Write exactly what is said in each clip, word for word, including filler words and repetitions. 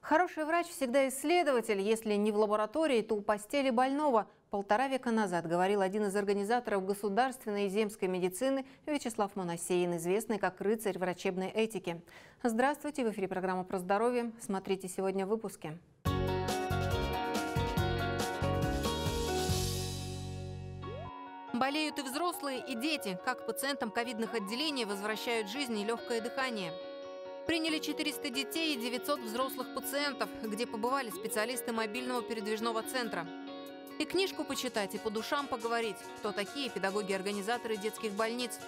Хороший врач всегда исследователь. Если не в лаборатории, то у постели больного. Полтора века назад говорил один из организаторов государственной и земской медицины Вячеслав Моносеин, известный как рыцарь врачебной этики. Здравствуйте, в эфире программа про здоровье. Смотрите сегодня в выпуске. Болеют и взрослые, и дети. Как пациентам ковидных отделений возвращают жизнь и легкое дыхание. Приняли четыреста детей и девятьсот взрослых пациентов, где побывали специалисты мобильного передвижного центра. И книжку почитать, и по душам поговорить, кто такие педагоги-организаторы детских больниц.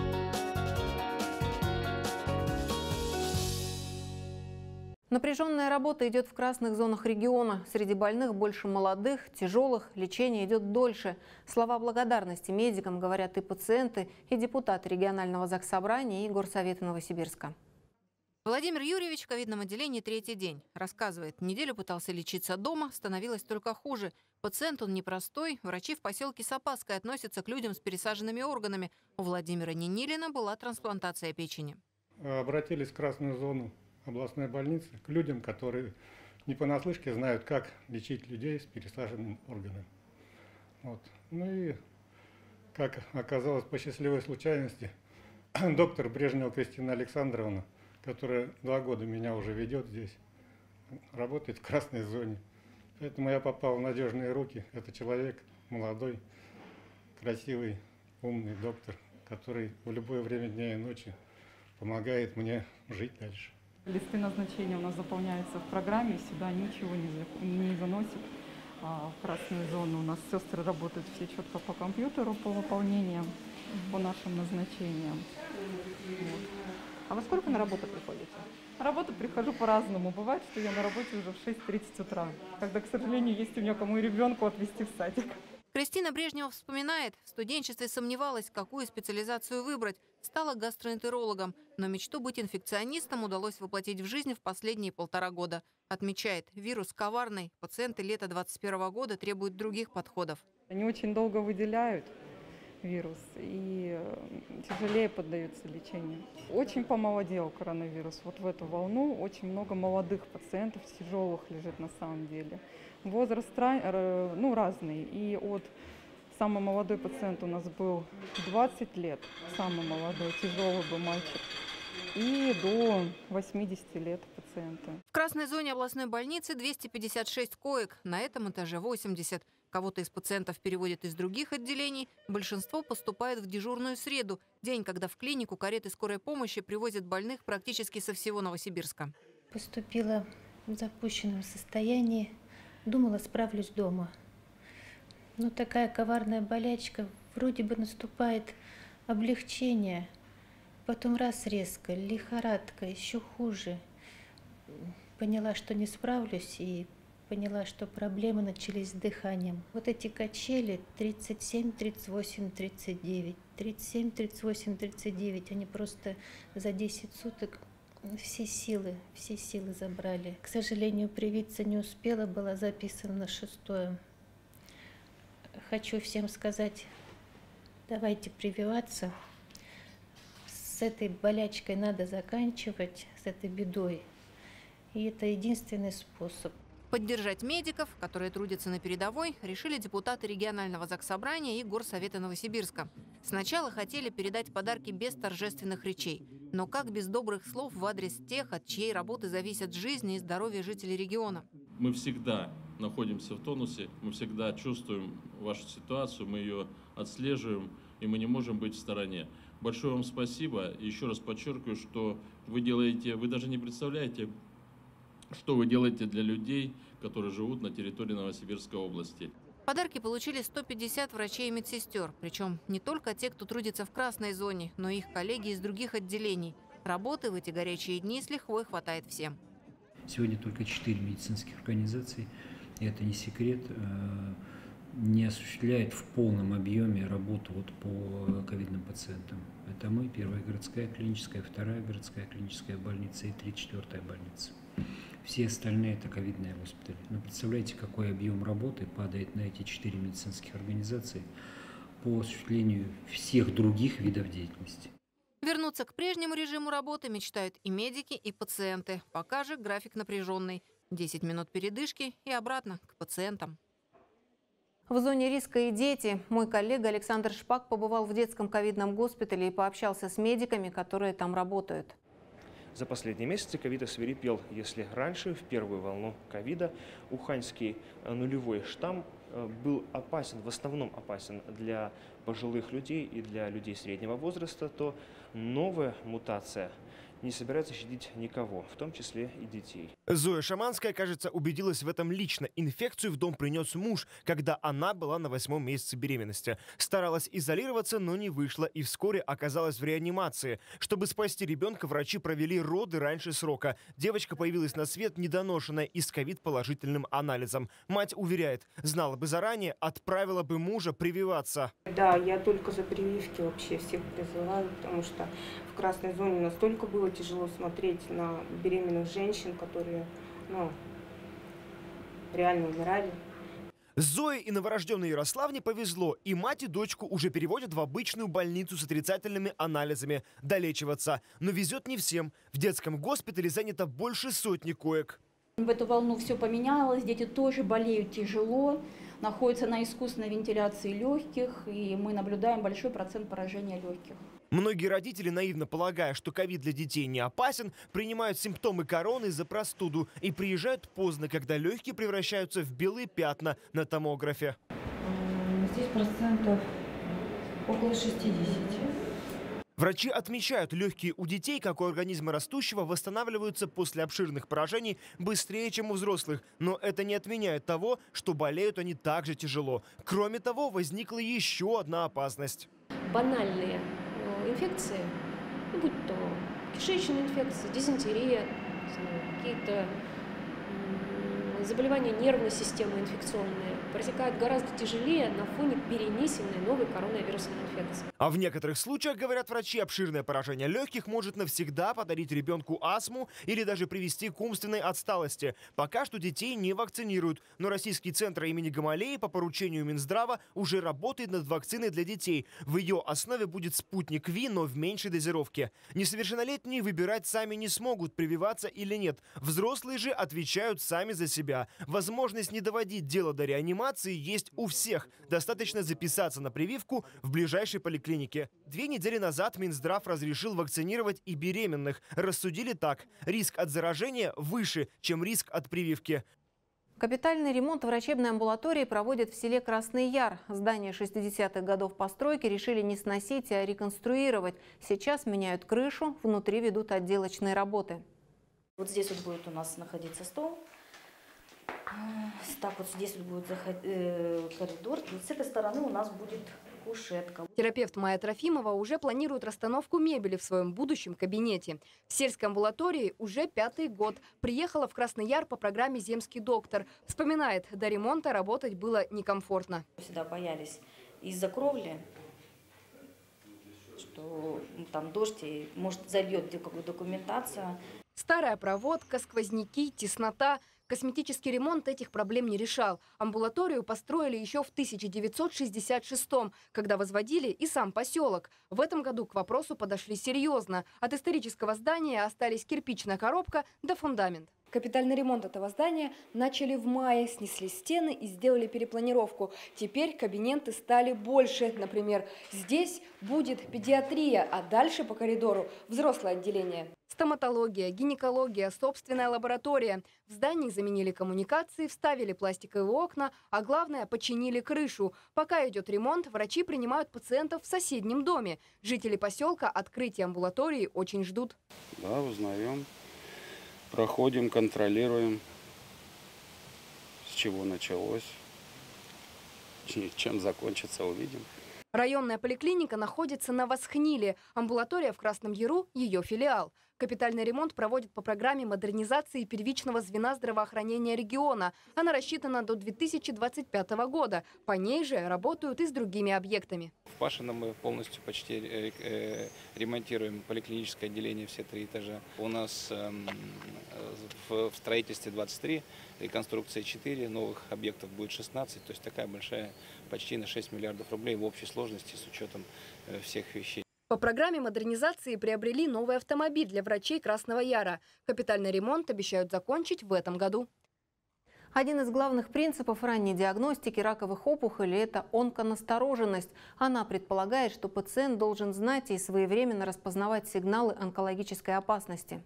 Напряженная работа идет в красных зонах региона. Среди больных больше молодых, тяжелых, лечение идет дольше. Слова благодарности медикам говорят и пациенты, и депутаты регионального заксобрания и горсовета Новосибирска. Владимир Юрьевич в ковидном отделении третий день. Рассказывает, неделю пытался лечиться дома, становилось только хуже. Пациент он непростой. Врачи в поселке Сапаской относятся к людям с пересаженными органами. У Владимира Нинилина была трансплантация печени. Обратились в красную зону областной больницы к людям, которые не понаслышке знают, как лечить людей с пересаженным органом. Вот. Ну и, как оказалось по счастливой случайности, доктор Брежнева Кристина Александровна, которая два года меня уже ведет здесь, работает в красной зоне. Поэтому я попал в надежные руки. Это человек молодой, красивый, умный доктор, который в любое время дня и ночи помогает мне жить дальше. Листы назначения у нас заполняются в программе, сюда ничего не, за, не заносит. А в красную зону у нас сестры работают все четко по компьютеру, по выполнениям, по нашим назначениям. Вот. А во сколько на работу приходите? На работу прихожу по-разному. Бывает, что я на работе уже в шесть тридцать утра, когда, к сожалению, есть у меня кому и ребенку отвезти в садик. Кристина Брежнева вспоминает, в студенчестве сомневалась, какую специализацию выбрать. Стала гастроэнтерологом, но мечту быть инфекционистом удалось воплотить в жизнь в последние полтора года. Отмечает, вирус коварный, пациенты лета двадцать первого года требуют других подходов. Они очень долго выделяют вирус и тяжелее поддаются лечению. Очень помолодел коронавирус. Вот в эту волну очень много молодых пациентов, тяжелых лежит на самом деле. Возраст ну, разный. И от самый молодой пациент у нас был двадцать лет, самый молодой, тяжелый был мальчик, и до восьмидесяти лет пациента. В красной зоне областной больницы двести пятьдесят шесть коек, на этом этаже восемьдесят. Кого-то из пациентов переводят из других отделений, большинство поступает в дежурную среду, день, когда в клинику кареты скорой помощи привозят больных практически со всего Новосибирска. Поступила в запущенном состоянии, думала, справлюсь дома. Но такая коварная болячка, вроде бы наступает облегчение, потом раз резко, лихорадка, еще хуже. Поняла, что не справлюсь, и поняла, что проблемы начались с дыханием. Вот эти качели тридцать семь, тридцать восемь, тридцать девять, тридцать семь, тридцать восемь, тридцать девять, они просто за десять суток все силы, все силы забрали. К сожалению, привиться не успела, была записана на шестое. Хочу всем сказать, давайте прививаться. С этой болячкой надо заканчивать, с этой бедой. И это единственный способ. Поддержать медиков, которые трудятся на передовой, решили депутаты регионального заксобрания и горсовета Новосибирска. Сначала хотели передать подарки без торжественных речей. Но как без добрых слов в адрес тех, от чьей работы зависят жизни и здоровье жителей региона? Мы всегда находимся в тонусе, мы всегда чувствуем вашу ситуацию, мы ее отслеживаем, и мы не можем быть в стороне. Большое вам спасибо. Еще раз подчеркиваю, что вы делаете, вы даже не представляете, что вы делаете для людей, которые живут на территории Новосибирской области. Подарки получили сто пятьдесят врачей и медсестер. Причем не только те, кто трудится в красной зоне, но и их коллеги из других отделений. Работы в эти горячие дни с лихвой хватает всем. Сегодня только четыре медицинских организации, и это не секрет, не осуществляет в полном объеме работу вот по ковидным пациентам. Это мы, первая городская клиническая, вторая городская клиническая больница и тридцать четвёртая больница. Все остальные – это ковидные госпитали. Но представляете, какой объем работы падает на эти четыре медицинских организации по осуществлению всех других видов деятельности. Вернуться к прежнему режиму работы мечтают и медики, и пациенты. Пока же график напряженный. десять минут передышки и обратно к пациентам. В зоне риска и дети. Мой коллега Александр Шпак побывал в детском ковидном госпитале и пообщался с медиками, которые там работают. За последние месяцы ковид освирепел. Если раньше, в первую волну ковида, уханьский нулевой штамм был опасен, в основном опасен для пожилых людей и для людей среднего возраста, то новая мутация не собирается щадить никого, в том числе и детей. Зоя Шаманская, кажется, убедилась в этом лично. Инфекцию в дом принес муж, когда она была на восьмом месяце беременности. Старалась изолироваться, но не вышло, и вскоре оказалась в реанимации. Чтобы спасти ребенка, врачи провели роды раньше срока. Девочка появилась на свет недоношенная и с ковид-положительным анализом. Мать уверяет, знала бы заранее, отправила бы мужа прививаться. Да, я только за прививки вообще всех призываю, потому что в красной зоне настолько было тяжело смотреть на беременных женщин, которые, ну, реально умирали. Зое и новорожденной Ярославне повезло. И мать, и дочку уже переводят в обычную больницу с отрицательными анализами долечиваться. Но везет не всем. В детском госпитале занято больше сотни коек. В эту волну все поменялось. Дети тоже болеют тяжело, находятся на искусственной вентиляции легких. И мы наблюдаем большой процент поражения легких. Многие родители, наивно полагая, что ковид для детей не опасен, принимают симптомы короны за простуду и приезжают поздно, когда легкие превращаются в белые пятна на томографе. Здесь процентов около шестидесяти. Врачи отмечают, легкие у детей, как у организма растущего, восстанавливаются после обширных поражений быстрее, чем у взрослых. Но это не отменяет того, что болеют они так же тяжело. Кроме того, возникла еще одна опасность. Банальные инфекции, ну, будь то кишечная инфекция, дизентерия, какие-то заболевания нервной системы инфекционные, протекают гораздо тяжелее на фоне перенесенной новой коронавирусной инфекции. А в некоторых случаях, говорят врачи, обширное поражение легких может навсегда подарить ребенку астму или даже привести к умственной отсталости. Пока что детей не вакцинируют, но Российский центр имени Гамалеи по поручению Минздрава уже работает над вакциной для детей. В ее основе будет спутник Ви, но в меньшей дозировке. Несовершеннолетние выбирать сами не смогут, прививаться или нет. Взрослые же отвечают сами за себя. Возможность не доводить дело до реанимации есть у всех. Достаточно записаться на прививку в ближайшей поликлинике. Две недели назад Минздрав разрешил вакцинировать и беременных. Рассудили так: риск от заражения выше, чем риск от прививки. Капитальный ремонт врачебной амбулатории проводят в селе Красный Яр. Здание шестидесятых годов постройки решили не сносить, а реконструировать. Сейчас меняют крышу, внутри ведут отделочные работы. Вот здесь вот будет у нас находиться стол. Так вот здесь вот будет заход... э, коридор. И с этой стороны у нас будет кушетка. Терапевт Майя Трофимова уже планирует расстановку мебели в своем будущем кабинете. В сельской амбулатории уже пятый год. Приехала в Красный Яр по программе «Земский доктор». Вспоминает, до ремонта работать было некомфортно. Сюда боялись из-за кровли, что ну, там дождь и может забьет какую-то документацию. Старая проводка, сквозняки, теснота. Косметический ремонт этих проблем не решал. Амбулаторию построили еще в тысяча девятьсот шестьдесят шестом, когда возводили и сам поселок. В этом году к вопросу подошли серьезно. От исторического здания остались кирпичная коробка да фундамент. Капитальный ремонт этого здания начали в мае, снесли стены и сделали перепланировку. Теперь кабинеты стали больше. Например, здесь будет педиатрия, а дальше по коридору взрослое отделение. Стоматология, гинекология, собственная лаборатория. В здании заменили коммуникации, вставили пластиковые окна, а главное – починили крышу. Пока идет ремонт, врачи принимают пациентов в соседнем доме. Жители поселка открытия амбулатории очень ждут. Да, узнаем. Проходим, контролируем, с чего началось, чем закончится, увидим. Районная поликлиника находится на Восхниле. Амбулатория в Красном Яру – ее филиал. Капитальный ремонт проводит по программе модернизации первичного звена здравоохранения региона. Она рассчитана до две тысячи двадцать пятого года. По ней же работают и с другими объектами. В Пашино мы полностью почти ремонтируем поликлиническое отделение, все три этажа. У нас в строительстве двадцать три, реконструкция четыре, новых объектов будет шестнадцать. То есть такая большая, почти на шесть миллиардов рублей в общей сложности с учетом всех вещей. По По программе модернизации приобрели новый автомобиль для врачей Красного Яра. Капитальный ремонт обещают закончить в этом году. Один из главных принципов ранней диагностики раковых опухолей – это онконастороженность. Она предполагает, что пациент должен знать и своевременно распознавать сигналы онкологической опасности.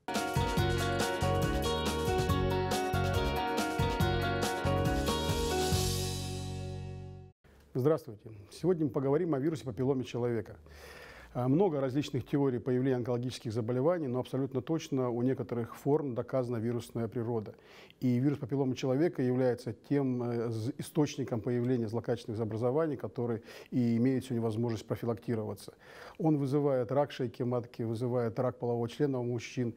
Здравствуйте. Сегодня мы поговорим о вирусе папилломе человека. Много различных теорий появления онкологических заболеваний, но абсолютно точно у некоторых форм доказана вирусная природа. И вирус папилломы человека является тем источником появления злокачественных образований, который и имеет сегодня возможность профилактироваться. Он вызывает рак шейки матки, вызывает рак полового члена у мужчин,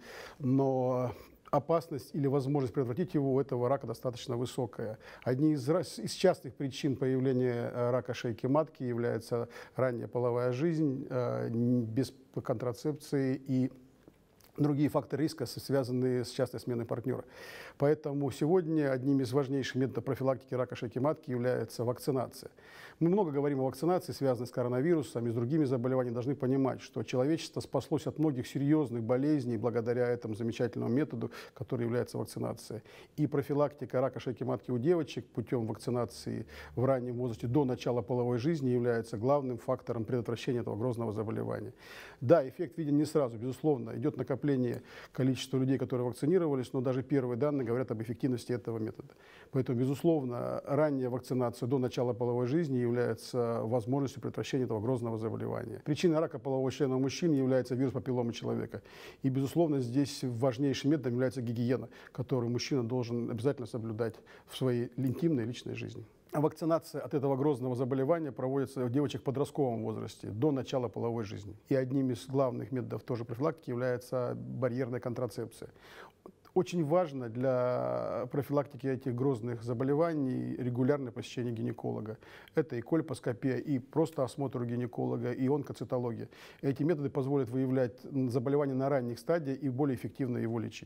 но опасность или возможность предотвратить его у этого рака достаточно высокая. Одни из, из частых причин появления рака шейки матки является ранняя половая жизнь, э, без контрацепции и другие факторы риска, связанные с частой сменой партнера. Поэтому сегодня одним из важнейших методов профилактики рака шейки матки является вакцинация. Мы много говорим о вакцинации, связанной с коронавирусом и с другими заболеваниями. Должны понимать, что человечество спаслось от многих серьезных болезней благодаря этому замечательному методу, который является вакцинацией. И профилактика рака шейки матки у девочек путем вакцинации в раннем возрасте до начала половой жизни является главным фактором предотвращения этого грозного заболевания. Да, эффект виден не сразу, безусловно, идет накопление количества людей, которые вакцинировались, но даже первые данные говорят об эффективности этого метода. Поэтому, безусловно, ранняя вакцинация до начала половой жизни является возможностью предотвращения этого грозного заболевания. Причиной рака полового члена у мужчин является вирус папилломы человека. И, безусловно, здесь важнейшим методом является гигиена, которую мужчина должен обязательно соблюдать в своей интимной личной жизни. А вакцинация от этого грозного заболевания проводится у девочек в подростковом возрасте до начала половой жизни. И одним из главных методов тоже профилактики является барьерная контрацепция. Очень важно для профилактики этих грозных заболеваний регулярное посещение гинеколога. Это и кольпоскопия, и просто осмотр у гинеколога, и онкоцитология. Эти методы позволят выявлять заболевание на ранних стадиях и более эффективно его лечить.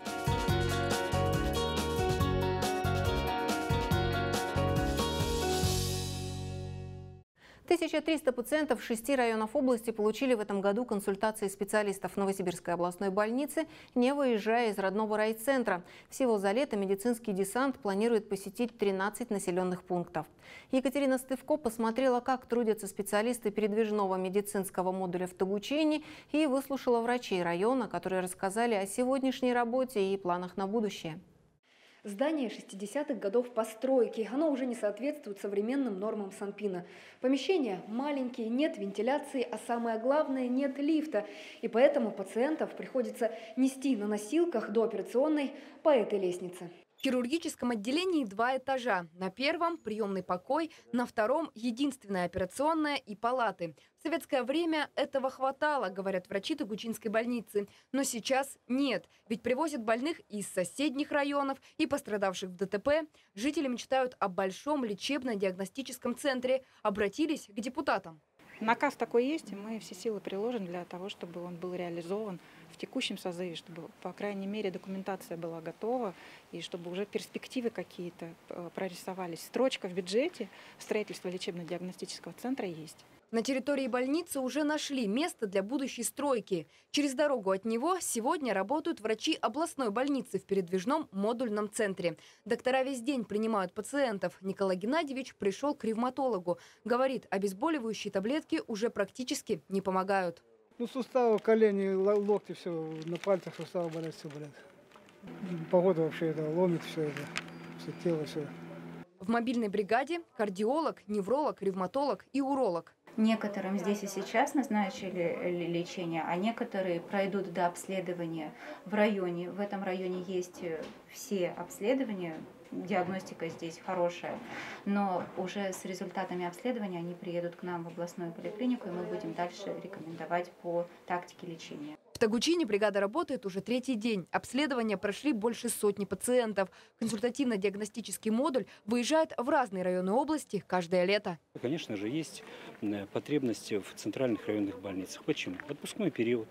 тысяча триста пациентов шести районов области получили в этом году консультации специалистов Новосибирской областной больницы, не выезжая из родного райцентра. Всего за лето медицинский десант планирует посетить тринадцать населенных пунктов. Екатерина Стывко посмотрела, как трудятся специалисты передвижного медицинского модуля в Тогучине, и выслушала врачей района, которые рассказали о сегодняшней работе и планах на будущее. Здание шестидесятых годов постройки. Оно уже не соответствует современным нормам Санпина. Помещения маленькие, нет вентиляции, а самое главное – нет лифта. И поэтому пациентов приходится нести на носилках до операционной по этой лестнице. В хирургическом отделении два этажа. На первом – приемный покой, на втором – единственная операционная и палаты. В советское время этого хватало, говорят врачи Тогучинской больницы. Но сейчас нет, ведь привозят больных из соседних районов и пострадавших в ДТП. Жители мечтают о большом лечебно-диагностическом центре. Обратились к депутатам. Наказ такой есть, и мы все силы приложим для того, чтобы он был реализован в текущем созыве, чтобы, по крайней мере, документация была готова, и чтобы уже перспективы какие-то прорисовались. Строчка в бюджете строительства лечебно-диагностического центра есть. На территории больницы уже нашли место для будущей стройки. Через дорогу от него сегодня работают врачи областной больницы в передвижном модульном центре. Доктора весь день принимают пациентов. Николай Геннадьевич пришел к ревматологу. Говорит, обезболивающие таблетки уже практически не помогают. Ну, суставы, колени, локти, все, на пальцах суставы болят, все болят. Погода вообще это ломит все это, все тело, все. В мобильной бригаде кардиолог, невролог, ревматолог и уролог. Некоторым здесь и сейчас назначили лечение, а некоторые пройдут до обследования в районе. В этом районе есть все обследования, диагностика здесь хорошая, но уже с результатами обследования они приедут к нам в областную поликлинику, и мы будем дальше рекомендовать по тактике лечения. В Тогучине бригада работает уже третий день. Обследования прошли больше сотни пациентов. Консультативно-диагностический модуль выезжает в разные районы области каждое лето. Конечно же, есть потребности в центральных районных больницах. Почему? Отпускной период.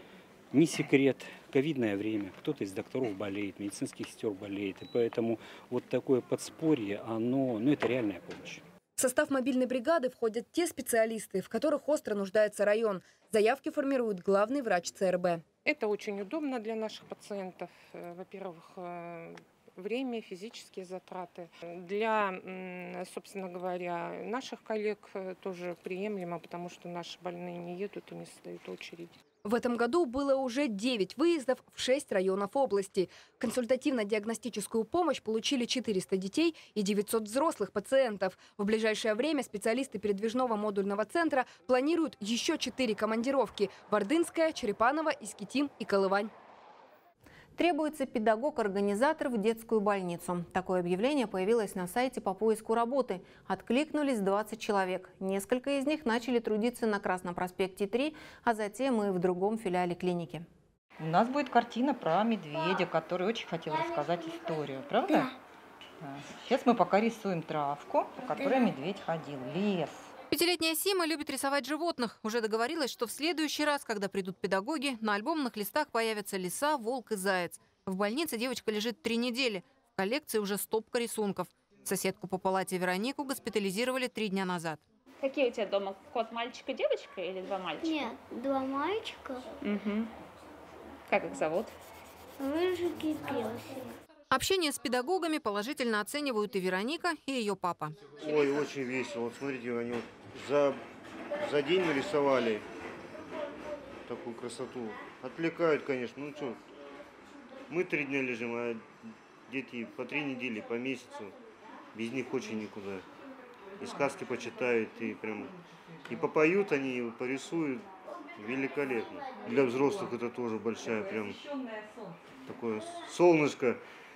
Не секрет, ковидное время. Кто-то из докторов болеет, медицинских сестер болеет. И поэтому вот такое подспорье, оно, ну, это реальная помощь. В состав мобильной бригады входят те специалисты, в которых остро нуждается район. Заявки формирует главный врач ЦРБ. Это очень удобно для наших пациентов. Во-первых, время, физические затраты. Для, собственно говоря, наших коллег тоже приемлемо, потому что наши больные не едут и не создают очередь. В этом году было уже девять выездов в шесть районов области. Консультативно-диагностическую помощь получили четыреста детей и девятьсот взрослых пациентов. В ближайшее время специалисты передвижного модульного центра планируют еще четыре командировки – в Ордынское, Черепаново, Искитим и Колывань. Требуется педагог-организатор в детскую больницу. Такое объявление появилось на сайте по поиску работы. Откликнулись двадцать человек. Несколько из них начали трудиться на Красном проспекте три, а затем и в другом филиале клиники. У нас будет картина про медведя, который очень хотел рассказать историю, правда? Да. Сейчас мы пока рисуем травку, по которой медведь ходил, лес. Пятилетняя Сима любит рисовать животных. Уже договорилась, что в следующий раз, когда придут педагоги, на альбомных листах появятся лиса, волк и заяц. В больнице девочка лежит три недели. В коллекции уже стопка рисунков. Соседку по палате Веронику госпитализировали три дня назад. Какие у тебя дома? Кот, мальчик и девочка или два мальчика? Нет, два мальчика. Угу. Как их зовут? Рыжик и песик. Общение с педагогами положительно оценивают и Вероника, и ее папа. Ой, очень весело. Вот смотрите, они вот за, за день нарисовали такую красоту. Отвлекают, конечно. Ну что, мы три дня лежим, а дети по три недели, по месяцу. Без них очень никуда. И сказки почитают, и прям и попоют они, и порисуют. Великолепно. Для взрослых это тоже большая прям такое солнышко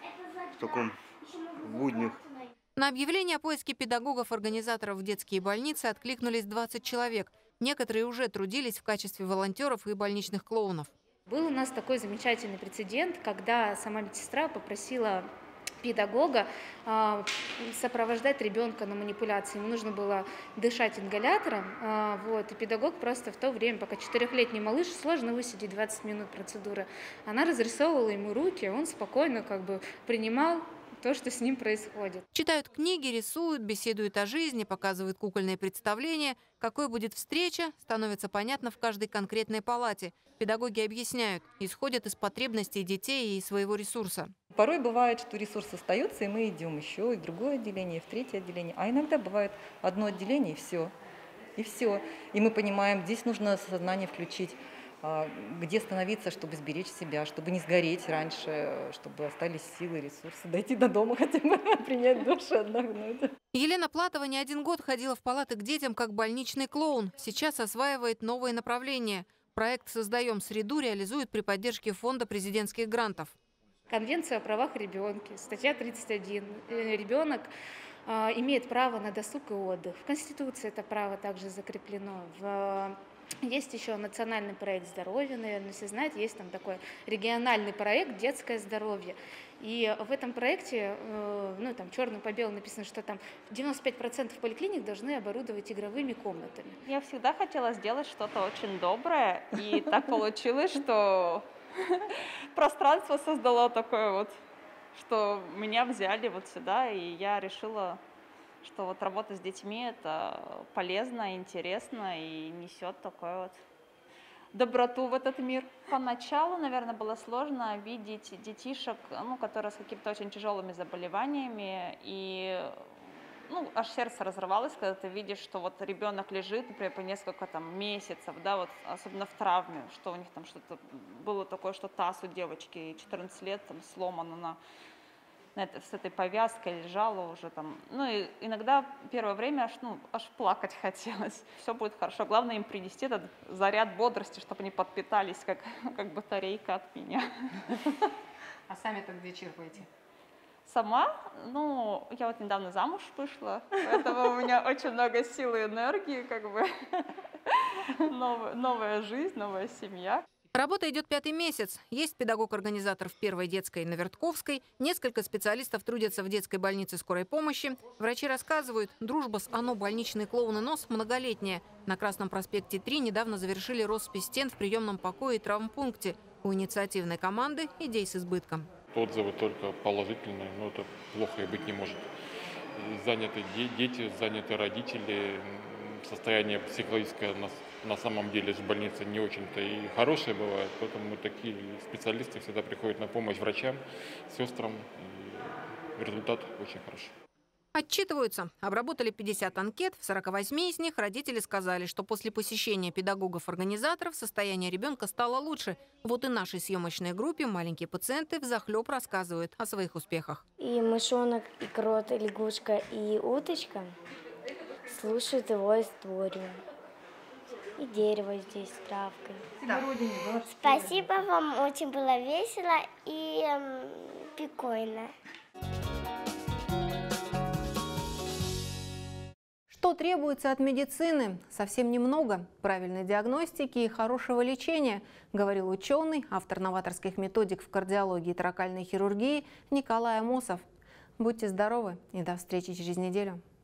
в таком буднях. На объявление о поиске педагогов-организаторов в детские больницы откликнулись двадцать человек. Некоторые уже трудились в качестве волонтеров и больничных клоунов. Был у нас такой замечательный прецедент, когда сама медсестра попросила педагога э, сопровождать ребенка на манипуляции. Ему нужно было дышать ингалятором. Э, вот, и педагог просто в то время, пока четырехлетний малыш, сложно высидеть двадцать минут процедуры, она разрисовывала ему руки, он спокойно как бы принимал то, что с ним происходит. Читают книги, рисуют, беседуют о жизни, показывают кукольные представления. Какой будет встреча, становится понятно в каждой конкретной палате. Педагоги объясняют, исходят из потребностей детей и своего ресурса. Порой бывает, что ресурс остается, и мы идем еще и в другое отделение, и в третье отделение. А иногда бывает одно отделение, и все. И все. И мы понимаем, здесь нужно сознание включить, где становиться, чтобы сберечь себя, чтобы не сгореть раньше, чтобы остались силы, ресурсы, дойти до дома хотя бы, принять душ и отдохнуть. Елена Платова не один год ходила в палаты к детям как больничный клоун. Сейчас осваивает новые направления. Проект «Создаем среду» реализует при поддержке фонда президентских грантов. Конвенция о правах ребенка, статья тридцать один. Ребенок э, имеет право на досуг и отдых. В Конституции это право также закреплено. В Есть еще национальный проект здоровья, наверное, все знают, есть там такой региональный проект «Детское здоровье». И в этом проекте, ну там черным по белому написано, что там девяносто пять процентов поликлиник должны оборудовать игровыми комнатами. Я всегда хотела сделать что-то очень доброе, и так получилось, что пространство создало такое вот, что меня взяли вот сюда, и я решила, что вот работа с детьми – это полезно, интересно и несет такой вот доброту в этот мир. Поначалу, наверное, было сложно видеть детишек, ну, которые с какими-то очень тяжелыми заболеваниями, и ну, аж сердце разрывалось, когда ты видишь, что вот ребенок лежит, например, по несколько там месяцев, да, вот особенно в травме, что у них там что-то было такое, что таз у девочки четырнадцать лет там сломан, она с этой повязкой лежала уже там. Ну и иногда первое время аж, ну, аж плакать хотелось. Все будет хорошо. Главное им принести этот заряд бодрости, чтобы они подпитались, как, как батарейка от меня. А сами-то где черпаете? Сама? Ну, я вот недавно замуж вышла, поэтому у меня очень много сил и энергии, как бы. Новая, новая жизнь, новая семья. Работа идет пятый месяц. Есть педагог-организатор в первой детской на Вертковской. Несколько специалистов трудятся в детской больнице скорой помощи. Врачи рассказывают, дружба с ОНО «Больничный клоун и нос» многолетняя. На Красном проспекте три недавно завершили роспись стен в приемном покое и травмпункте. У инициативной команды идей с избытком. Отзывы только положительные, но это плохо и быть не может. заняты дети, заняты родители. Состояние психологическое на, на самом деле в больнице не очень-то и хорошее бывает, поэтому такие специалисты всегда приходят на помощь врачам, сестрам, и результат очень хороший. Отчитываются. Обработали пятьдесят анкет, в сорока восьми из них родители сказали, что после посещения педагогов-организаторов состояние ребенка стало лучше. Вот и нашей съемочной группе маленькие пациенты взахлеб рассказывают о своих успехах. И мышонок, и крот, и лягушка, и уточка слушают его историю. И дерево здесь с травкой. Да. Спасибо вам, очень было весело и эм, прикольно. Что требуется от медицины? Совсем немного. Правильной диагностики и хорошего лечения, говорил ученый, автор новаторских методик в кардиологии и торакальной хирургии Николай Амосов. Будьте здоровы и до встречи через неделю.